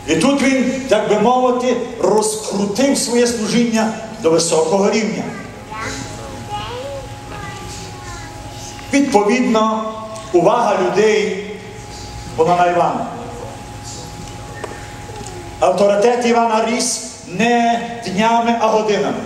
І тут він, так би мовити, розкрутив своє служіння до високого рівня. Відповідно, увага людей була на Івана. Авторитет Івана ріс не днями, а годинами.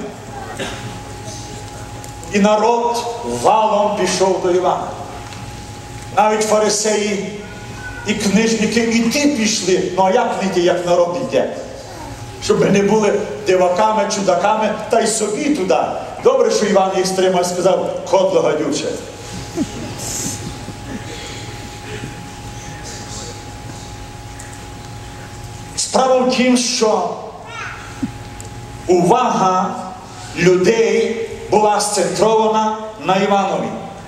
І народ валом пішов до Івана. Навіть фарисеї і книжники і ті пішли. Ну а як не ті, як народ йде? Щоб не були диваками, чудаками, та й собі туди. Добре, що Іван їх стримав і сказав: кодло гадюче. Справа в тім, що увага людей була сцентрована на Іванові.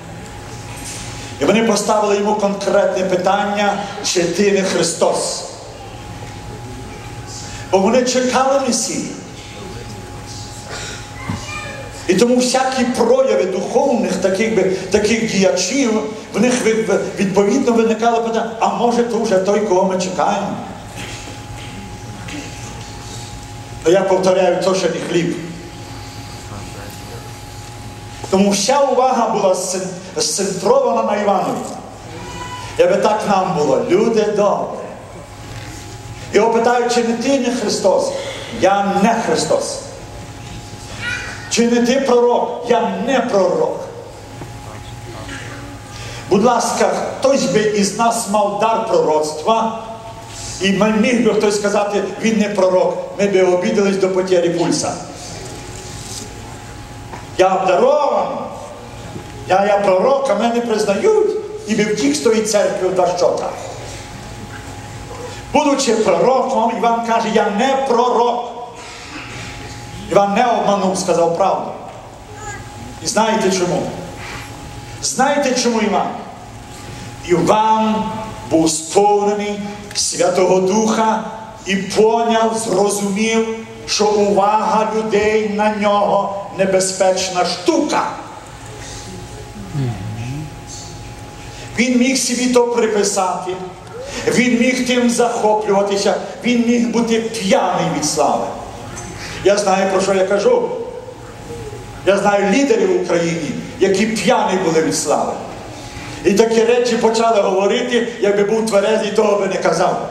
І вони поставили йому конкретне питання: чи ти не Христос? Бо вони чекали Месії. І тому всякі прояви духовних таких діячів, в них відповідно виникало питання: а може то вже той, кого ми чекаємо? Но я повторяю, то ще не хліб. Тому вся увага була сцентрована на Іванові. Якби так нам було: люди добре. Його питають: чи не ти не Христос? Я не Христос. Чи не ти пророк? Я не пророк. Будь ласка, хтось би із нас мав дар пророцтва, і міг би хтось сказати: він не пророк, ми би обідались до потері пульса. Я обдарований, я пророк, а мене признають, і би втік з тої церкви в дощота. Будучи пророком, Іван каже: я не пророк. Іван не обманув, сказав правду. І знаєте чому? Знаєте чому Іван? Іван був сповнений Святого Духа і поняв, зрозумів, що увага людей на нього небезпечна штука. Він міг собі то приписати, він міг тим захоплюватися, він міг бути п'яний від слави. Я знаю, про що я кажу. Я знаю лідерів в Україні, які п'яні були від слави. І такі речі почали говорити: якби був тверезий, того би не казав.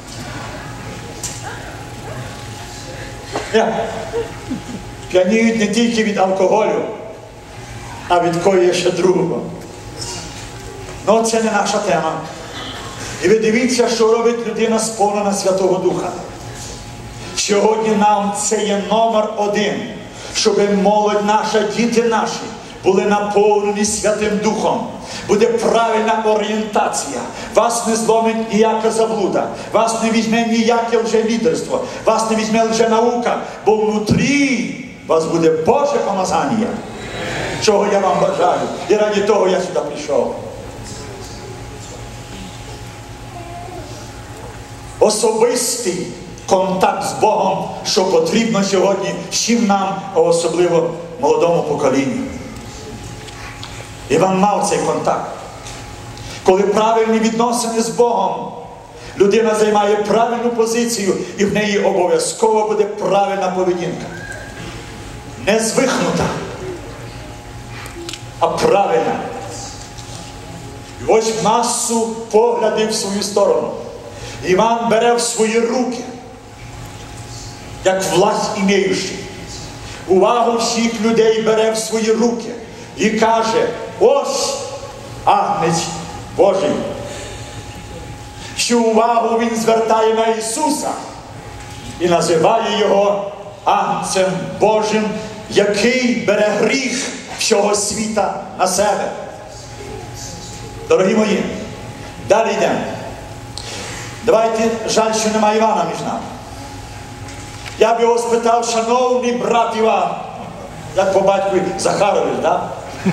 П'яніють не тільки від алкоголю, а від кого ще другого. Ну, це не наша тема. І ви дивіться, що робить людина, сповнена Святого Духа. Сьогодні нам це є номер один, щоб молодь наша, діти наші були наповнені Святим Духом. Буде правильна орієнтація. Вас не зломить ніяка заблуда. Вас не візьме ніяке лжелідерство. Вас не візьме лженаука. Бо внутрі вас буде Боже помазання. Чого я вам бажаю. І раді того я сюди прийшов. Особистий контакт з Богом, що потрібно сьогодні всім нам, а особливо молодому поколінню. Іван мав цей контакт. Коли правильні відносини з Богом, людина займає правильну позицію, і в неї обов'язково буде правильна поведінка. Не звихнута, а правильна. Ось масу поглядів в свою сторону. Іван бере в свої руки, як власть імеючий. Увагу всіх людей бере в свої руки і каже: ось Агнець Божий. Всю увагу він звертає на Ісуса і називає його Агнцем Божим, який бере гріх всього світа на себе. Дорогі мої, далі йдемо. Давайте, жаль, що немає Івана між нами. Я б його спитав: шановний брат Іван, як по батькові, Захарович, так?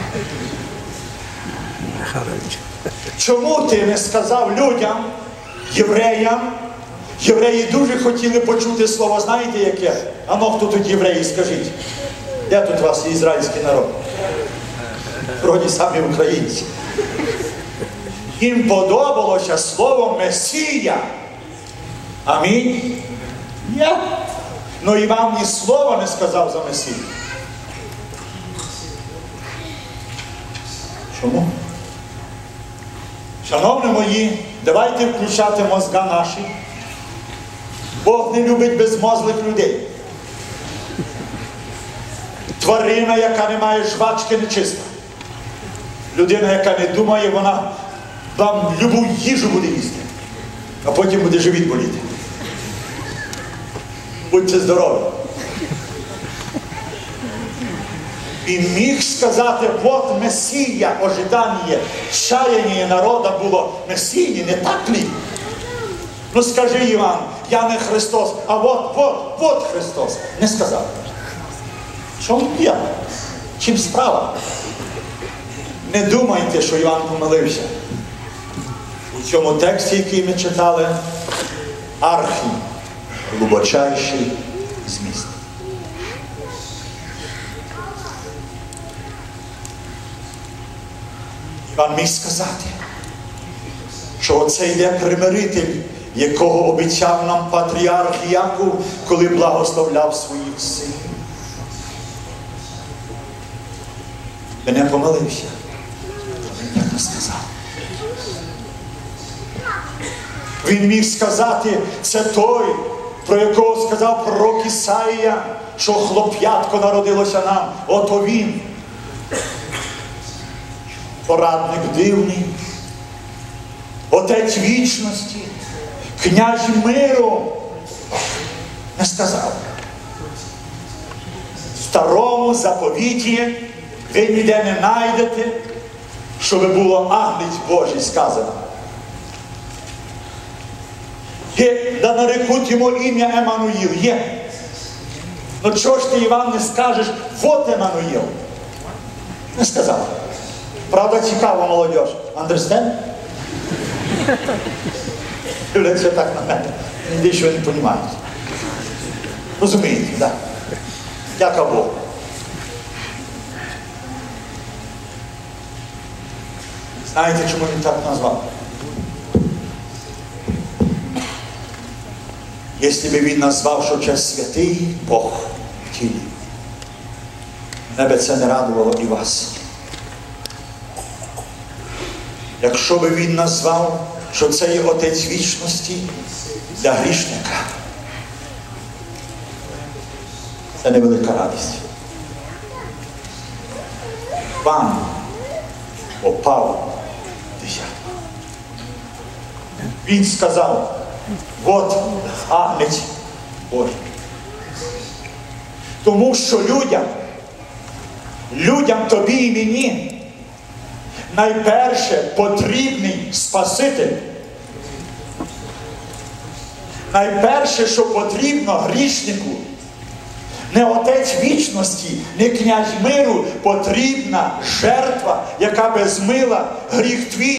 Чому ти не сказав людям, євреям? Євреї дуже хотіли почути слово, знаєте яке? А ну, хто тут євреї, скажіть? Де тут у вас ізраїльський народ? Вроді самі українці. Їм подобалося слово Месія. Амінь? Ні. Но Іван ні слова не сказав за Месію. Чому? Шановні мої, давайте включати мозга наші. Бог не любить безмозлих людей. Тварина, яка не має жвачки, нечиста. Людина, яка не думає, вона вам любу їжу буде їсти. А потім буде живіт боліти. Будьте здорові. Він міг сказати, от Месія, ожидання, чаяння народу було Месії, не так ли? Ну скажи, Іван, я не Христос, а от Христос. Не сказав. Чому я? Чим справа? Не думайте, що Іван помилився. У цьому тексті, який ми читали, глибочайший зміст. Іван міг сказати, що оце йде примиритель, якого обіцяв нам патріарх Яків, коли благословляв своїх синів. Він не помилився. Він так не сказав. Він міг сказати, це той, про якого сказав пророк Ісаїя, що хлоп'ятко народилося нам. Ото він. Порадник дивний, Отець вічності, князь миру. Не сказав. В старому заповіті ви ніде не знайдете, щоб було Агнець Божий сказано. Є, да нарекуть йому ім'я Еммануїл. Є. Ну чого ж ти, Іван, не скажеш, вот Еммануїл? Не сказав. Правда, цікаво, молодь. Understand? Дивляться так на мене. Ніде що не розуміють. Розумієте, так? Дяка Богу. Знаєте, чому він так назвав? Якщо б він назвав, що це святий Бог в тілі, мене б це не радувало і вас. Якщо б він назвав, що це є Отець вічності для грішника, це невелика радість. Вам попав десятку. Він сказав, от Агнець Божий. Тому що людям тобі і мені, найперше потрібний Спаситель. Найперше, що потрібно грішнику, не Отець вічності, не князь миру, потрібна жертва, яка би змила гріх твій.